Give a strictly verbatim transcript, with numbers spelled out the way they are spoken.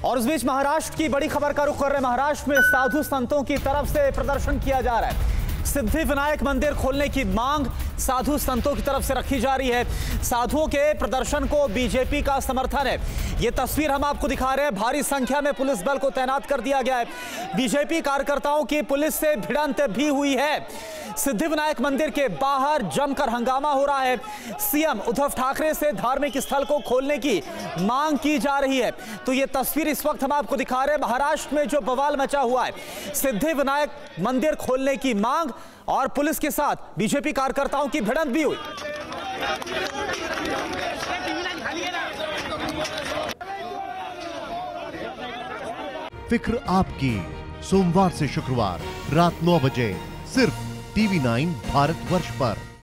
और इस बीच महाराष्ट्र की बड़ी खबर का रुख कर रहे हैं। महाराष्ट्र में साधु संतों की तरफ से प्रदर्शन किया जा रहा है। सिद्धि विनायक मंदिर खोलने की मांग साधु संतों की तरफ से रखी जा रही है। साधुओं के प्रदर्शन को बीजेपी का समर्थन है। ये तस्वीर हम आपको दिखा रहे हैं। भारी संख्या में पुलिस बल को तैनात कर दिया गया है। बीजेपी कार्यकर्ताओं की पुलिस से भिड़ंत भी हुई है। सिद्धि विनायक मंदिर के बाहर जमकर हंगामा हो रहा है। सीएम उद्धव ठाकरे से धार्मिक स्थल को खोलने की मांग की जा रही है। तो ये तस्वीर इस वक्त हम आपको दिखा रहे हैं। महाराष्ट्र में जो बवाल मचा हुआ है, सिद्धि विनायक मंदिर खोलने की मांग और पुलिस के साथ बीजेपी कार्यकर्ताओं की भिड़ंत भी हुई। फिक्र आपकी, सोमवार से शुक्रवार रात नौ बजे सिर्फ टीवी नाइन भारतवर्ष पर।